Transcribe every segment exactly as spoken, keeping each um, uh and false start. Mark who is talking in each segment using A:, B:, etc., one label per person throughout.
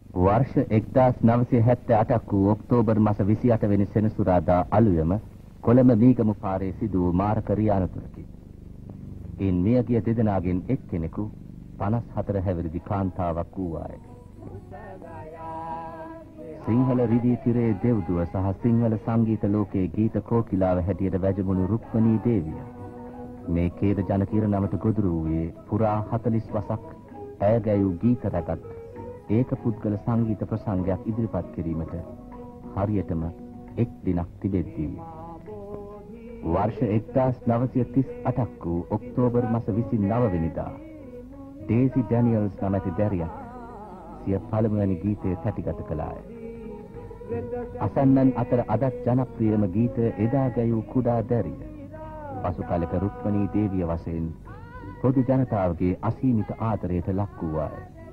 A: वर्ष එක්දාස් නවසිය හැත්තෑ අටක් වූ ඔක්තෝබර් මාස විසි අට වෙනි සෙනසුරාදා අලුයම කොළඹ මීගමු පාරේ සිදු වූ මාරක ක්‍රියානතුරකි. ඉන් මියගිය දෙදෙනාගෙන් එක්කෙනෙකු පනස් හතර හැවිරිදි කාන්තාවක් වූවාය. සිංහල රිදී තිරේ දෙව්දුව සහ සිංහල සංගීත ලෝකයේ ගීත කෝකිලාව හැටියට වැජඹුණු රුක්මනී දේවිය. මේ ඛේද ජනකිර නමට ගොදුරු වූයේ පුරා හතළිස් වසක් ඇය ගැයූ ගීත රැගත් ඒක පුද්ගල සංගීත ප්‍රසංගයක් ඉදිරිපත් කිරීමට හරියටම එක් දිනක් තිබෙද්දී वर्ष එක්දාස් නවසිය තිස් අටක් වූ ඔක්තෝබර් මාස විසි නව වෙනිදා ඩේසි ඩැනියල්ස් නමැති දැරියක් සිය පළමුවැනි ගීතය තැටිගත කළාය. අසන්නන් අතර අදත් ජනප්‍රියම ගීතය එදා ගැයූ කුඩා දැරිය පසු කලක රුක්මනී දේවිය වශයෙන් පොදු ජනතාවගේ අසීමිත ආදරයට ලක් වූවාය.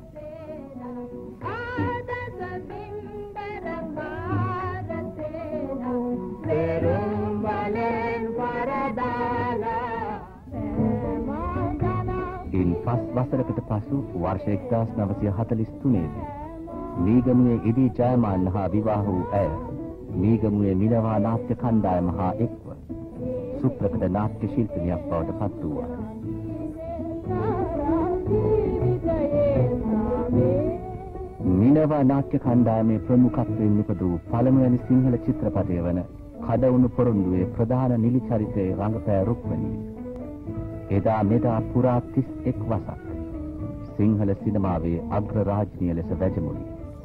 A: ඉන් පස් වසරකට පසු වර්ෂ එක්දාස් නවසිය හතළිස් තුනේදී මීගමුවේ ඉදී ජයමාන්න හා විවාහ වූ ඇය මීගමුවේ මිලවා නාට්‍ය කණ්ඩායම හා එක්ව සුප්‍රකට නාට්‍ය ශිල්පිනියක් බවට පත් වූවා. මිලවා නාට්‍ය කණ්ඩායමේ ප්‍රමුඛත්වයෙන් නිපදවූ පළමුවැනි සිංහල චිත්‍රපටය වන කඩවුණු පොරොන්දුවේ ප්‍රධාන නිලි චරිතයේ රඟපෑ රුක්මනී එදා මෙදා පුරා තිස් එක් වසක් සිංහල සිනමාවේ අග්‍රරාජ්‍යනීය ලෙස වැජඹුණි.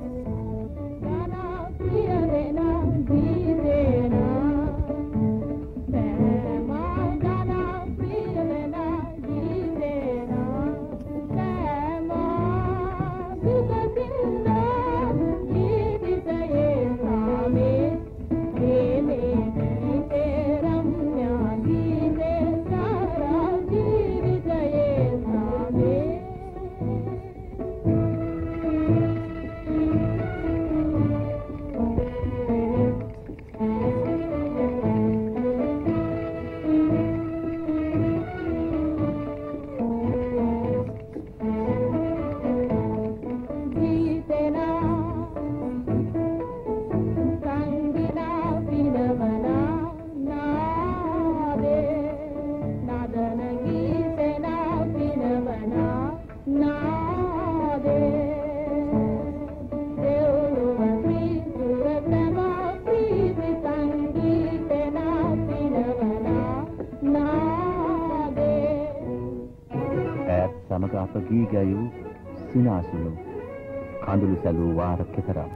A: ගී ගැයූ සිනාසුණු කඳුළු සැලූ වාර කෙතරම්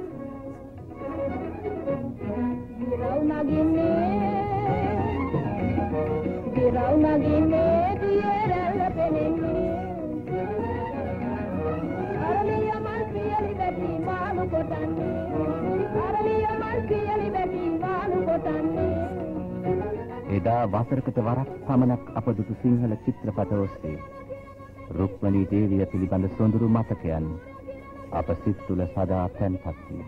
A: එදා වසරකට වරක් පමණක් අපදුතු සිංහල චිත්‍රපට ඔස්සේ රුක්මනී දේවිය පිළිබඳ සොඳුරු මතකයන් අප සිත් තුළ සදා තැන්පත් වී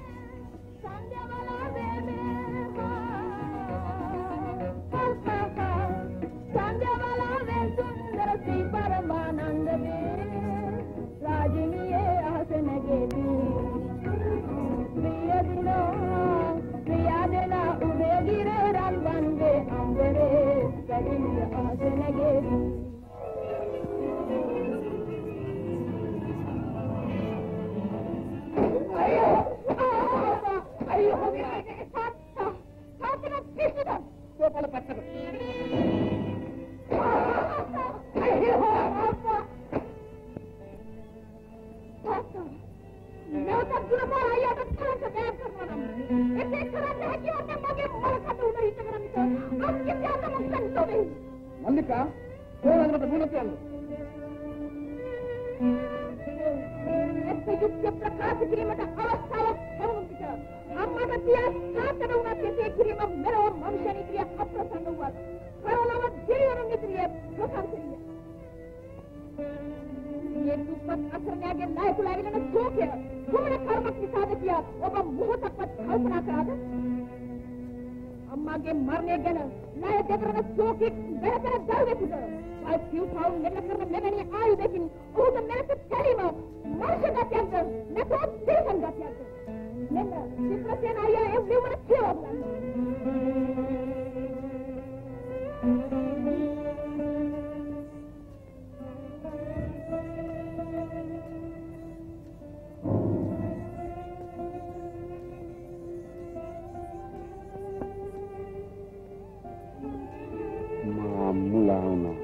B: මාගේ මරණය ගැන ණය දෙතරන ශෝකෙක් බැලපෙන දරුවෙකුට අයිතිවතාව මෙන්න කරන මෙවැනි ආයුධකින් ඔහුට මෙලෙස කැරීම මනුෂ්‍ය ගතියක්ද නැත්නම් තිරිසන් ගතියක්ද මෙන්න චිත්‍රසේන අයියා ඒ නිවන කියවන්න
C: මුලා වුණා.